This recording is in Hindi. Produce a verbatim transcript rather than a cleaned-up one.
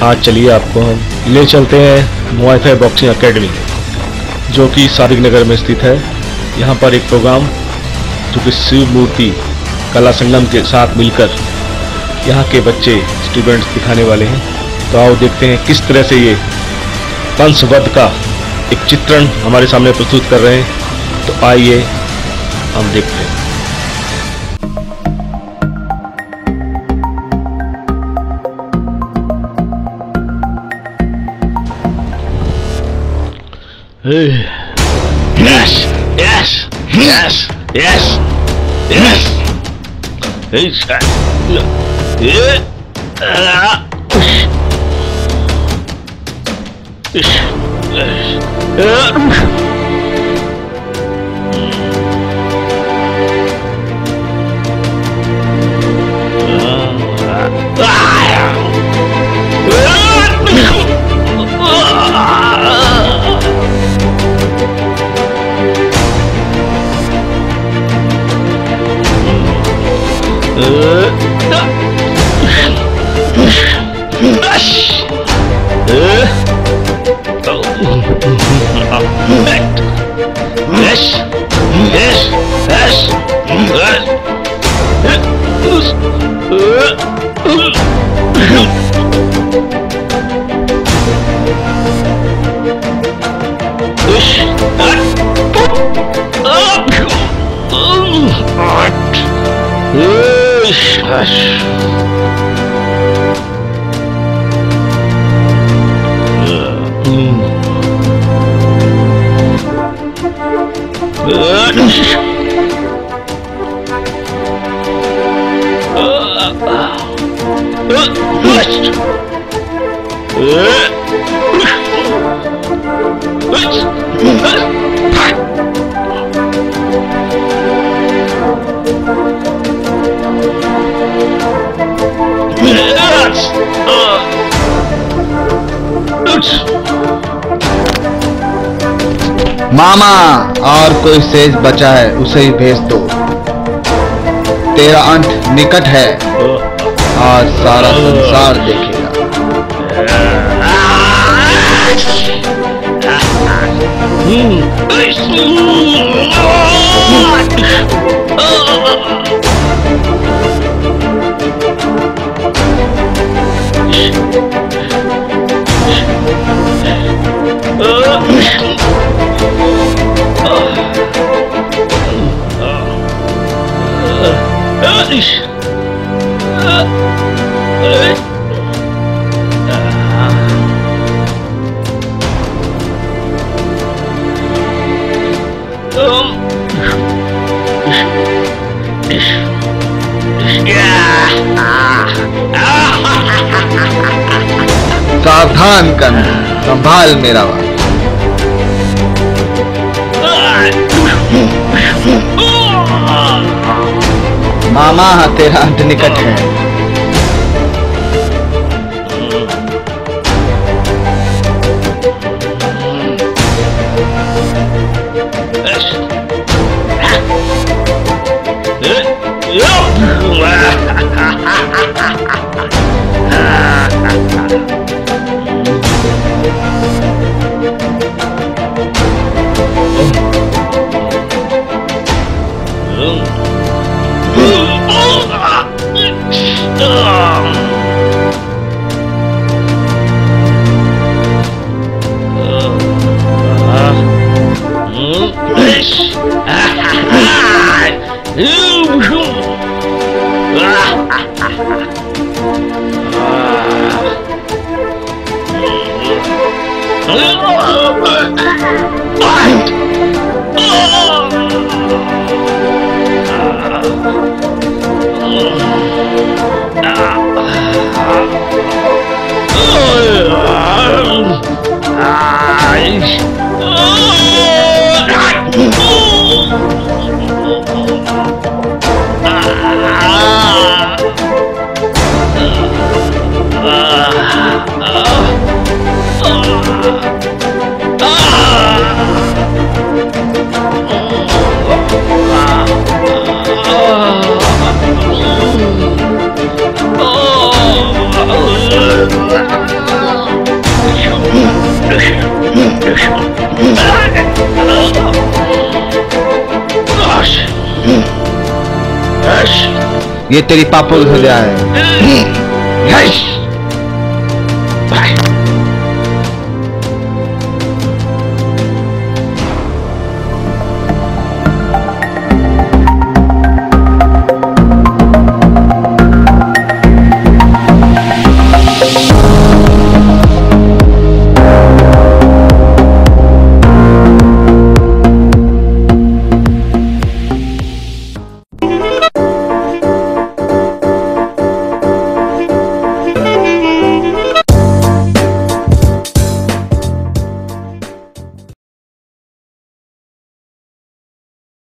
आज चलिए आपको हम ले चलते हैं मुआयथाई बॉक्सिंग एकेडमी, जो कि सादिक नगर में स्थित है। यहाँ पर एक प्रोग्राम जो कि शिव मूर्ति कला संगम के साथ मिलकर यहाँ के बच्चे स्टूडेंट्स दिखाने वाले हैं। तो आओ देखते हैं किस तरह से ये कंसवध का एक चित्रण हमारे सामने प्रस्तुत कर रहे हैं। तो आइए हम देखते हैं। Yes, yes, yes, yes, yes. It's yeah. मामा, और कोई शेष बचा है उसे ही भेज दो। तेरा अंत निकट है, आज सारा संसार देखेगा। सावधान करना, संभाल मेरा बात। मामा, तेरा अंत निकट है। ये तेरी पापों की सजा है।